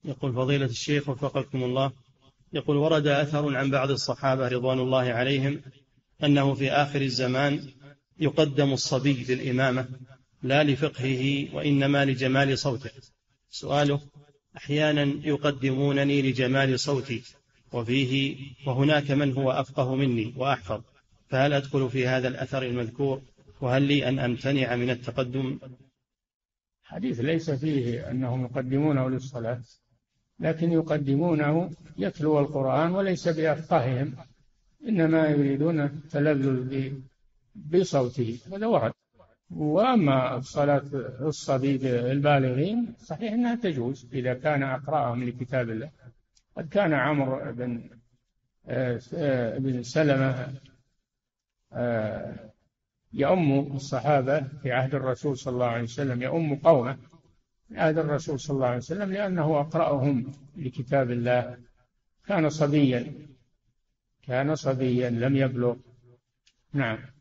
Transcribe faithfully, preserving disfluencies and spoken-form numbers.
يقول فضيلة الشيخ وفقكم الله، يقول ورد أثر عن بعض الصحابة رضوان الله عليهم أنه في آخر الزمان يقدم الصبي للإمامة لا لفقهه وإنما لجمال صوته. سؤاله: أحيانا يقدمونني لجمال صوتي وفيه وهناك من هو أفقه مني وأحفظ، فهل أدخل في هذا الأثر المذكور؟ وهل لي أن أمتنع من التقدم؟ حديث ليس فيه أنهم يقدمونه للصلاة، لكن يقدمونه يتلو القرآن وليس بأفقههم، إنما يريدون التلذذ بصوته، هذا ورد. وأما صلاة الصبي بالبالغين صحيح أنها تجوز إذا كان أقرأهم لكتاب الله. قد كان عمرو بن بن سلمة يؤم الصحابة في عهد الرسول صلى الله عليه وسلم، يؤم قومه في عهد الرسول صلى الله عليه وسلم لأنه أقرأهم لكتاب الله. كان صبيا كان صبيا لم يبلغ. نعم.